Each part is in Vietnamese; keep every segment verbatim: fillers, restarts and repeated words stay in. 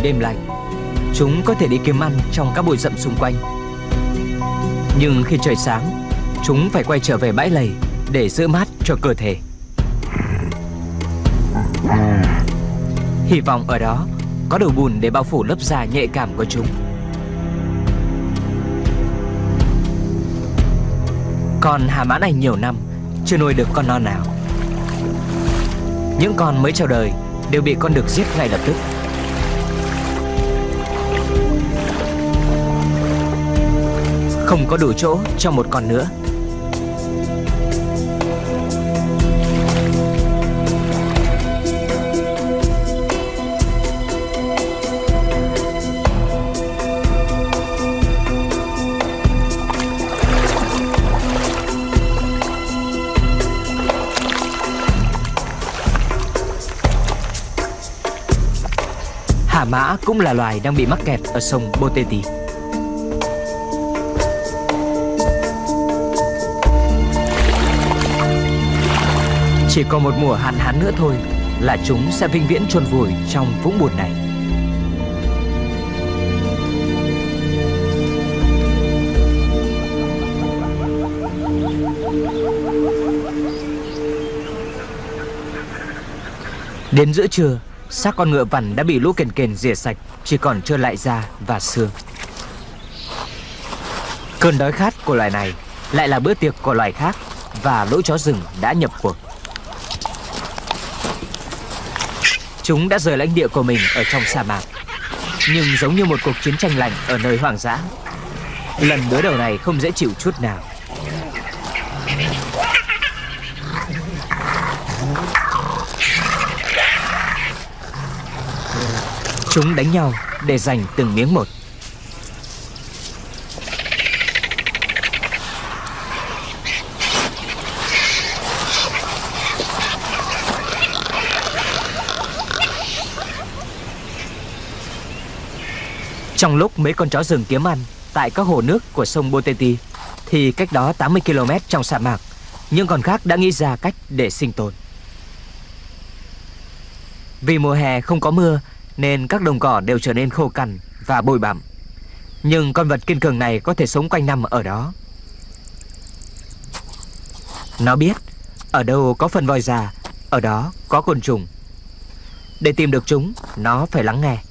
đêm lạnh, chúng có thể đi kiếm ăn trong các bụi rậm xung quanh. Nhưng khi trời sáng, chúng phải quay trở về bãi lầy để giữ mát cho cơ thể. Hy vọng ở đó có đủ bùn để bao phủ lớp da nhạy cảm của chúng. Con hà mã này nhiều năm chưa nuôi được con non nào. Những con mới chào đời đều bị con đực giết ngay lập tức. Không có đủ chỗ cho một con nữa. Hà mã cũng là loài đang bị mắc kẹt ở sông Boteti. Chỉ còn một mùa hạn hán nữa thôi là chúng sẽ vĩnh viễn chôn vùi trong vũng bùn này. Đến giữa trưa, xác con ngựa vằn đã bị lũ kền kền rỉa sạch, chỉ còn trơ lại da và xương. Cơn đói khát của loài này lại là bữa tiệc của loài khác, và lũ chó rừng đã nhập cuộc. Chúng đã rời lãnh địa của mình ở trong sa mạc, nhưng giống như một cuộc chiến tranh lạnh ở nơi hoang dã, lần đối đầu này không dễ chịu chút nào. Chúng đánh nhau để giành từng miếng một. Trong lúc mấy con chó rừng kiếm ăn tại các hồ nước của sông Boteti, thì cách đó tám mươi ki lô mét trong sa mạc, những con khác đã nghĩ ra cách để sinh tồn. Vì mùa hè không có mưa nên các đồng cỏ đều trở nên khô cằn và bụi bặm. Nhưng con vật kiên cường này có thể sống quanh năm ở đó. Nó biết ở đâu có phần voi già, ở đó có côn trùng. Để tìm được chúng, nó phải lắng nghe.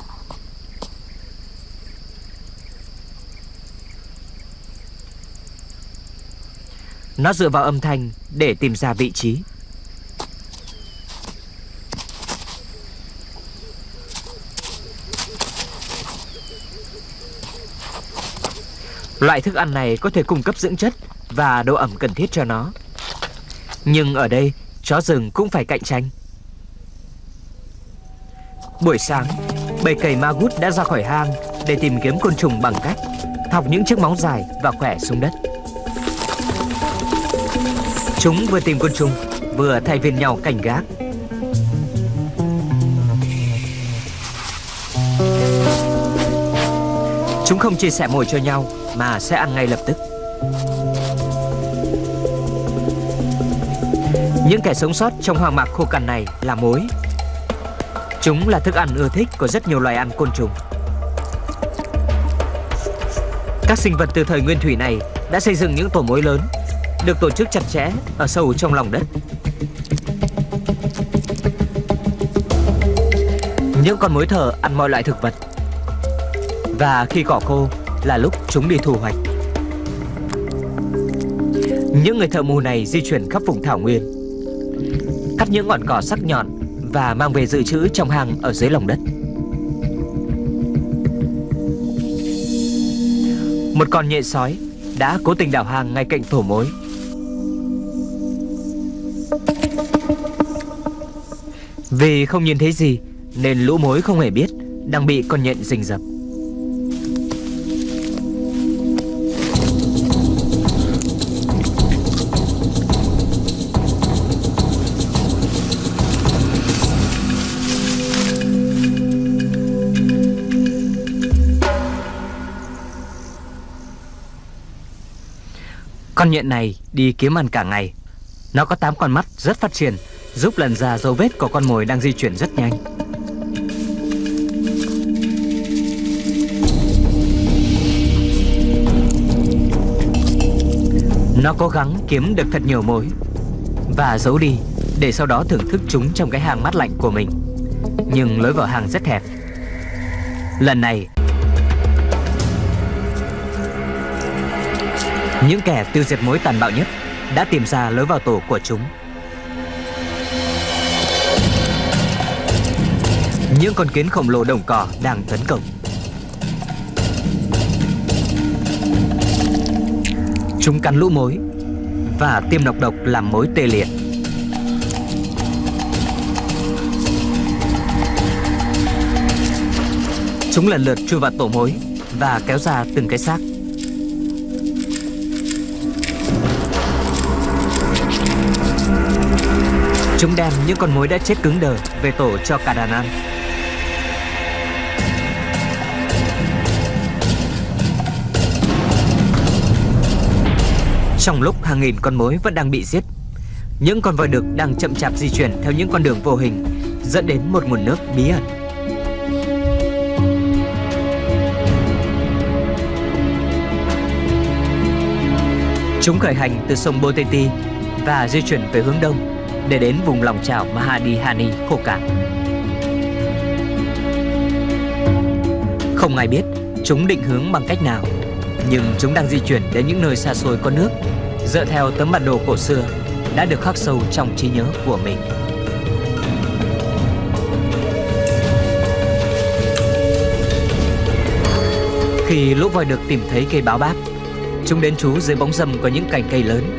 Nó dựa vào âm thanh để tìm ra vị trí. Loại thức ăn này có thể cung cấp dưỡng chất và độ ẩm cần thiết cho nó. Nhưng ở đây, chó rừng cũng phải cạnh tranh. Buổi sáng, bầy cầy Magut đã ra khỏi hang để tìm kiếm côn trùng bằng cách thọc những chiếc móng dài và khỏe xuống đất. Chúng vừa tìm côn trùng, vừa thay phiên nhau canh gác. Chúng không chia sẻ mồi cho nhau mà sẽ ăn ngay lập tức. Những kẻ sống sót trong hoang mạc khô cằn này là mối. Chúng là thức ăn ưa thích của rất nhiều loài ăn côn trùng. Các sinh vật từ thời nguyên thủy này đã xây dựng những tổ mối lớn, được tổ chức chặt chẽ ở sâu trong lòng đất. Những con mối thở ăn mọi loại thực vật, và khi cỏ khô là lúc chúng đi thu hoạch. Những người thợ mù này di chuyển khắp vùng thảo nguyên, cắt những ngọn cỏ sắc nhọn và mang về dự trữ trong hang ở dưới lòng đất. Một con nhện sói đã cố tình đào hang ngay cạnh tổ mối. Vì không nhìn thấy gì nên lũ mối không hề biết đang bị con nhện rình rập. Con nhện này đi kiếm ăn cả ngày. Nó có tám con mắt rất phát triển, giúp lần ra dấu vết của con mồi đang di chuyển rất nhanh. Nó cố gắng kiếm được thật nhiều mối và giấu đi để sau đó thưởng thức chúng trong cái hang mát lạnh của mình. Nhưng lối vào hang rất hẹp. Lần này, những kẻ tiêu diệt mối tàn bạo nhất đã tìm ra lối vào tổ của chúng. Những con kiến khổng lồ đồng cỏ đang tấn công. Chúng cắn lũ mối và tiêm nọc độc làm mối tê liệt. Chúng lần lượt chui vào tổ mối và kéo ra từng cái xác. Chúng đem những con mối đã chết cứng đờ về tổ cho cả đàn ăn. Trong lúc hàng nghìn con mối vẫn đang bị giết, những con voi đực đang chậm chạp di chuyển theo những con đường vô hình dẫn đến một nguồn nước bí ẩn. Chúng khởi hành từ sông Boteti và di chuyển về hướng đông để đến vùng lòng chảo Mahadihani khô cạn. Không ai biết chúng định hướng bằng cách nào, nhưng chúng đang di chuyển đến những nơi xa xôi có nước dựa theo tấm bản đồ cổ xưa đã được khắc sâu trong trí nhớ của mình. Khi lũ voi đực tìm thấy cây báo báp, chúng đến trú dưới bóng râm của những cành cây lớn.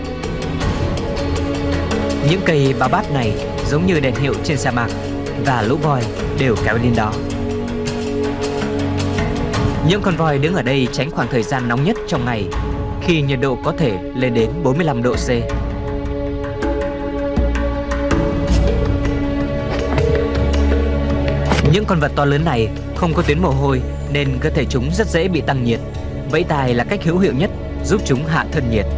Những cây báo báp này giống như đèn hiệu trên sa mạc và lũ voi đều kéo lên đó. Những con voi đứng ở đây tránh khoảng thời gian nóng nhất trong ngày, khi nhiệt độ có thể lên đến bốn mươi lăm độ C. Những con vật to lớn này không có tuyến mồ hôi nên cơ thể chúng rất dễ bị tăng nhiệt. Vẫy tai là cách hữu hiệu nhất giúp chúng hạ thân nhiệt.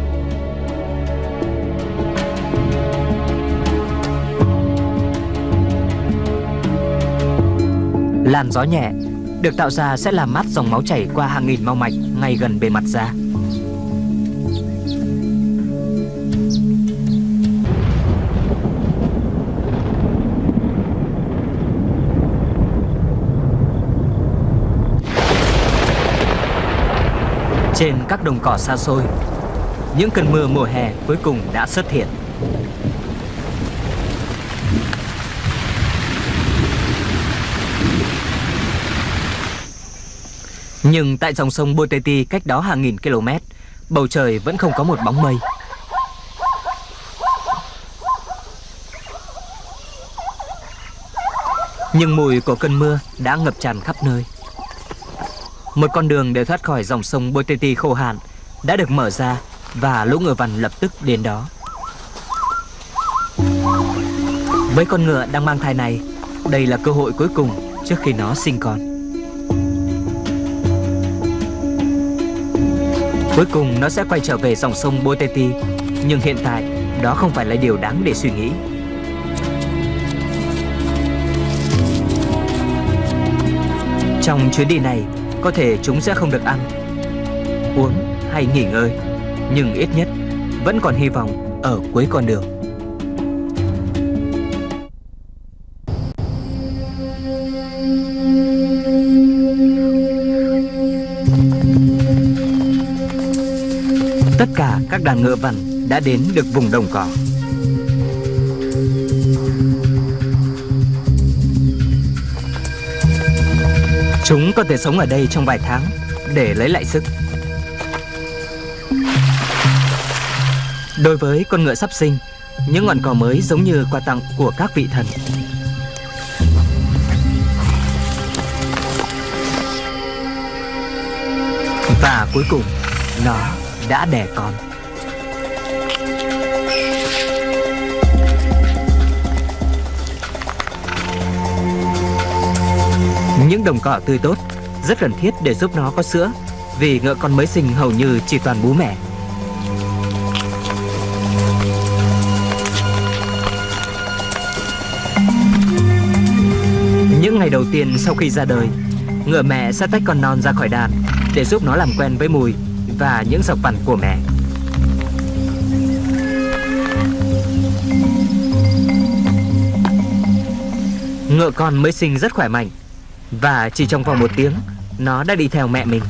Làn gió nhẹ được tạo ra sẽ làm mát dòng máu chảy qua hàng nghìn mao mạch ngay gần bề mặt da. Trên các đồng cỏ xa xôi, những cơn mưa mùa hè cuối cùng đã xuất hiện. Nhưng tại dòng sông Boteti cách đó hàng nghìn km, bầu trời vẫn không có một bóng mây. Nhưng mùi của cơn mưa đã ngập tràn khắp nơi. Một con đường để thoát khỏi dòng sông Boteti khô hạn đã được mở ra và lũ ngựa vằn lập tức đến đó. Với con ngựa đang mang thai này, đây là cơ hội cuối cùng trước khi nó sinh con. Cuối cùng nó sẽ quay trở về dòng sông Boteti, nhưng hiện tại đó không phải là điều đáng để suy nghĩ. Trong chuyến đi này, có thể chúng sẽ không được ăn, uống hay nghỉ ngơi, nhưng ít nhất vẫn còn hy vọng ở cuối con đường. Tất cả các đàn ngựa vằn đã đến được vùng đồng cỏ. Chúng có thể sống ở đây trong vài tháng để lấy lại sức. Đối với con ngựa sắp sinh, những ngọn cỏ mới giống như quà tặng của các vị thần. Và cuối cùng, nó đã đẻ con. Những đồng cỏ tươi tốt rất cần thiết để giúp nó có sữa, vì ngựa con mới sinh hầu như chỉ toàn bú mẹ. Những ngày đầu tiên sau khi ra đời, ngựa mẹ sẽ tách con non ra khỏi đàn để giúp nó làm quen với mùi và những dọc vằn của mẹ. Ngựa con mới sinh rất khỏe mạnh, và chỉ trong vòng một tiếng nó đã đi theo mẹ mình.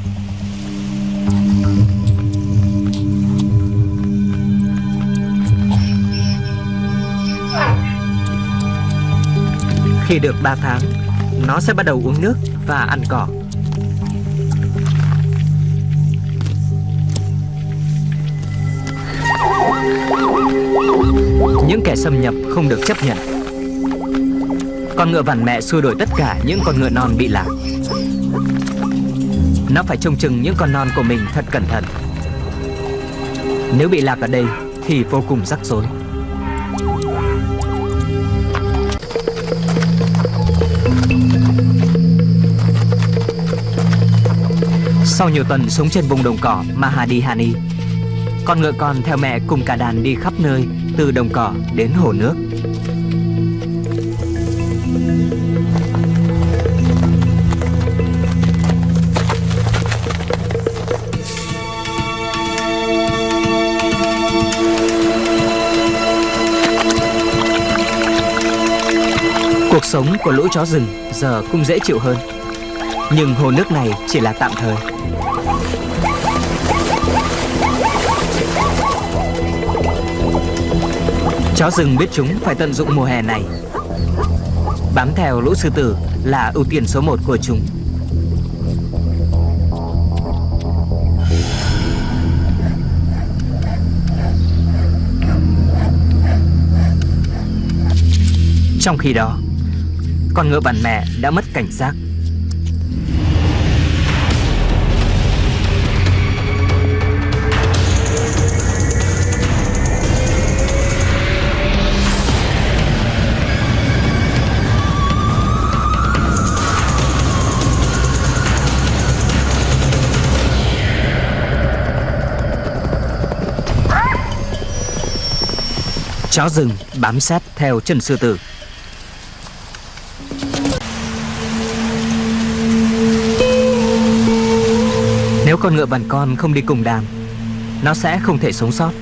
Khi được ba tháng, nó sẽ bắt đầu uống nước và ăn cỏ. Những kẻ xâm nhập không được chấp nhận. Con ngựa vằn mẹ xua đuổi tất cả những con ngựa non bị lạc. Nó phải trông chừng những con non của mình thật cẩn thận. Nếu bị lạc ở đây thì vô cùng rắc rối. Sau nhiều tuần sống trên vùng đồng cỏ Mahadihani, con ngựa con theo mẹ cùng cả đàn đi khắp nơi, từ đồng cỏ đến hồ nước. Cuộc sống của lũ chó rừng giờ cũng dễ chịu hơn, nhưng hồ nước này chỉ là tạm thời. Chó rừng biết chúng phải tận dụng mùa hè này. Bám theo lũ sư tử là ưu tiên số một của chúng. Trong khi đó, con ngựa vằn mẹ đã mất cảnh giác. Chó rừng bám sát theo chân sư tử. Nếu con ngựa vằn con không đi cùng đàn, nó sẽ không thể sống sót.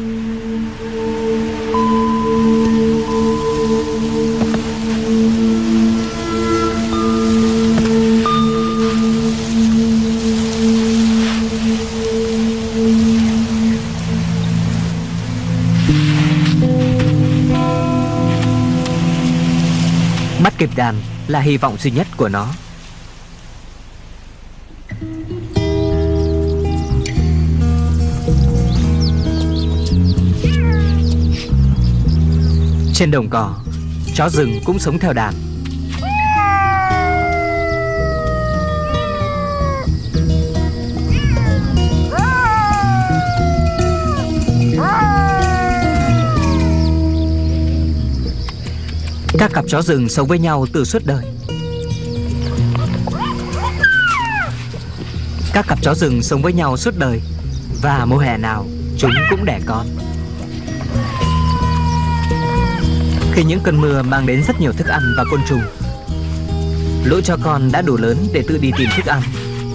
Bắt kịp đàn là hy vọng duy nhất của nó. Trên đồng cỏ, chó rừng cũng sống theo đàn. Các cặp chó rừng sống với nhau từ suốt đời. Các cặp chó rừng sống với nhau suốt đời, và mùa hè nào chúng cũng đẻ con. Khi những cơn mưa mang đến rất nhiều thức ăn và côn trùng, lũ chó con đã đủ lớn để tự đi tìm thức ăn.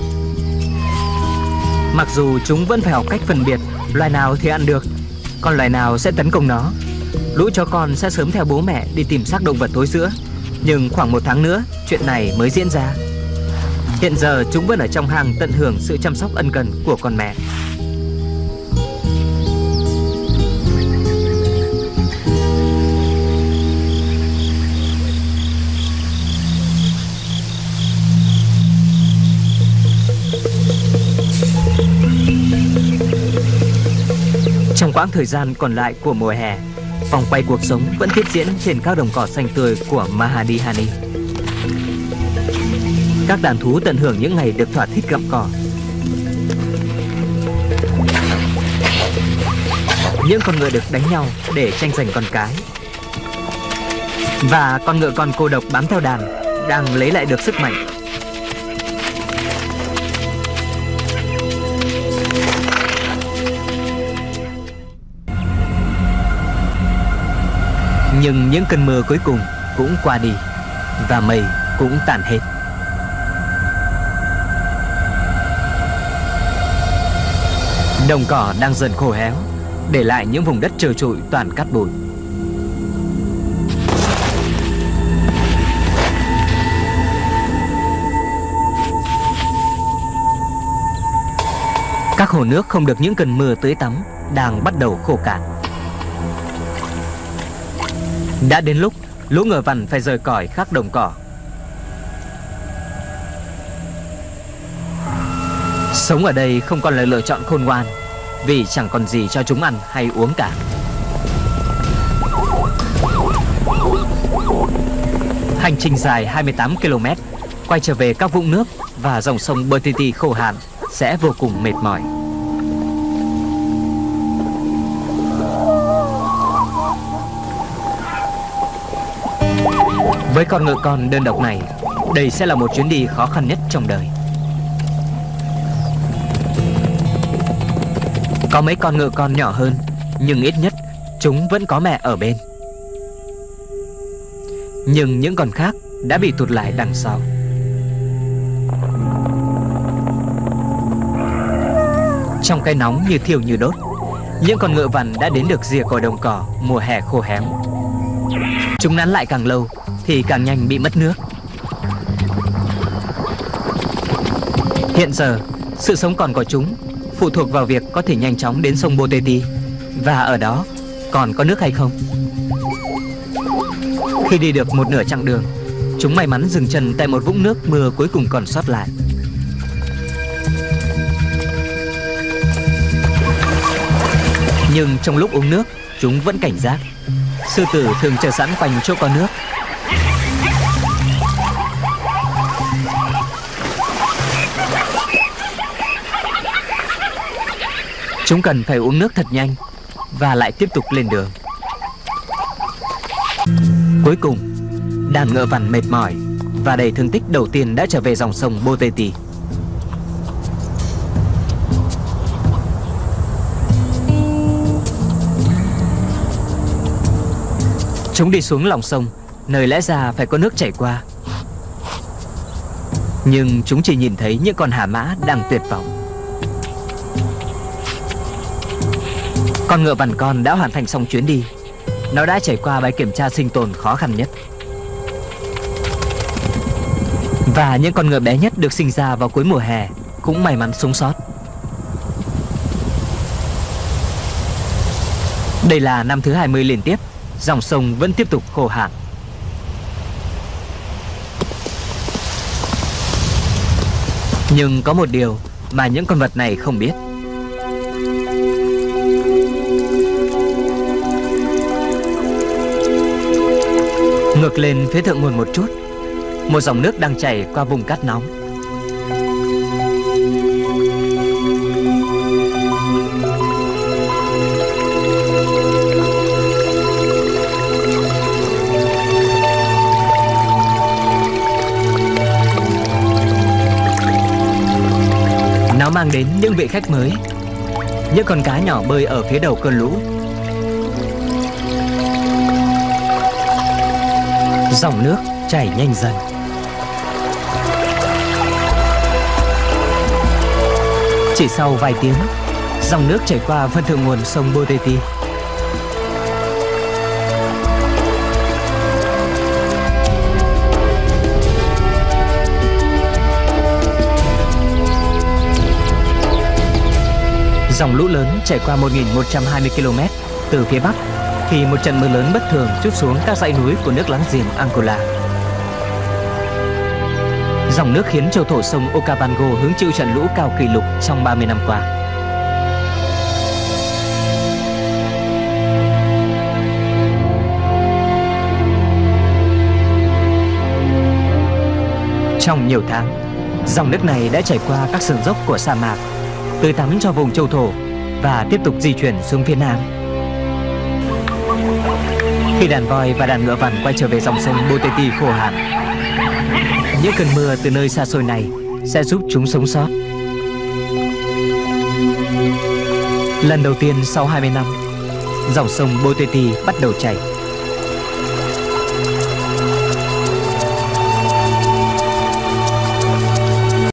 Mặc dù chúng vẫn phải học cách phân biệt loài nào thì ăn được, còn loài nào sẽ tấn công nó. Lũ chó con sẽ sớm theo bố mẹ đi tìm xác động vật tối giữa. Nhưng khoảng một tháng nữa, chuyện này mới diễn ra. Hiện giờ chúng vẫn ở trong hang tận hưởng sự chăm sóc ân cần của con mẹ. Trong quãng thời gian còn lại của mùa hè, vòng quay cuộc sống vẫn tiếp diễn trên các đồng cỏ xanh tươi của Mahadihani. Các đàn thú tận hưởng những ngày được thỏa thích gặm cỏ. Những con ngựa được đánh nhau để tranh giành con cái. Và con ngựa con cô độc bám theo đàn đang lấy lại được sức mạnh. Nhưng những cơn mưa cuối cùng cũng qua đi, và mây cũng tàn hết. Đồng cỏ đang dần khô héo, để lại những vùng đất trơ trụi toàn cát bụi. Các hồ nước không được những cơn mưa tưới tắm đang bắt đầu khô cạn. Đã đến lúc lũ ngựa vằn phải rời cõi khắc đồng cỏ. Sống ở đây không còn là lựa chọn khôn ngoan, vì chẳng còn gì cho chúng ăn hay uống cả. Hành trình dài hai mươi tám ki lô mét quay trở về các vũng nước và dòng sông Bơ Tê Tê khô hạn sẽ vô cùng mệt mỏi. Với con ngựa con đơn độc này, đây sẽ là một chuyến đi khó khăn nhất trong đời. Có mấy con ngựa con nhỏ hơn, nhưng ít nhất chúng vẫn có mẹ ở bên. Nhưng những con khác đã bị tụt lại đằng sau. Trong cái nóng như thiêu như đốt, những con ngựa vằn đã đến được rìa cỏ đồng cỏ mùa hè khô héo. Chúng nán lại càng lâu thì càng nhanh bị mất nước. Hiện giờ, sự sống còn của chúng phụ thuộc vào việc có thể nhanh chóng đến sông Bô Tê Tê và ở đó còn có nước hay không. Khi đi được một nửa chặng đường, chúng may mắn dừng chân tại một vũng nước mưa cuối cùng còn sót lại. Nhưng trong lúc uống nước, chúng vẫn cảnh giác. Sư tử thường chờ sẵn quanh chỗ có nước. Chúng cần phải uống nước thật nhanh và lại tiếp tục lên đường. Cuối cùng, đàn ngựa vằn mệt mỏi và đầy thương tích đầu tiên đã trở về dòng sông Bô Tê Tê. Chúng đi xuống lòng sông, nơi lẽ ra phải có nước chảy qua. Nhưng chúng chỉ nhìn thấy những con hà mã đang tuyệt vọng. Con ngựa vằn con đã hoàn thành xong chuyến đi. Nó đã trải qua bài kiểm tra sinh tồn khó khăn nhất. Và những con ngựa bé nhất được sinh ra vào cuối mùa hè cũng may mắn sống sót. Đây là năm thứ hai mươi liên tiếp, dòng sông vẫn tiếp tục khô hạn. Nhưng có một điều mà những con vật này không biết. Ngược lên phía thượng nguồn một chút, một dòng nước đang chảy qua vùng cát nóng. Nó mang đến những vị khách mới, những con cá nhỏ bơi ở phía đầu cơn lũ. Dòng nước chảy nhanh dần. Chỉ sau vài tiếng, dòng nước chảy qua phần thượng nguồn sông Bô Tê Tê. Dòng lũ lớn chảy qua một nghìn một trăm hai mươi ki lô mét từ phía bắc khi một trận mưa lớn bất thường trút xuống các dãy núi của nước láng giềng Angola. Dòng nước khiến châu thổ sông Okavango hứng chịu trận lũ cao kỷ lục trong ba mươi năm qua. Trong nhiều tháng, dòng nước này đã chảy qua các sườn dốc của sa mạc, tưới tắm cho vùng châu thổ và tiếp tục di chuyển xuống phía nam. Khi đàn voi và đàn ngựa vằn quay trở về dòng sông Bô Tê Tê khô hạn, những cơn mưa từ nơi xa xôi này sẽ giúp chúng sống sót. Lần đầu tiên sau hai mươi năm, dòng sông Bô Tê Tê bắt đầu chảy.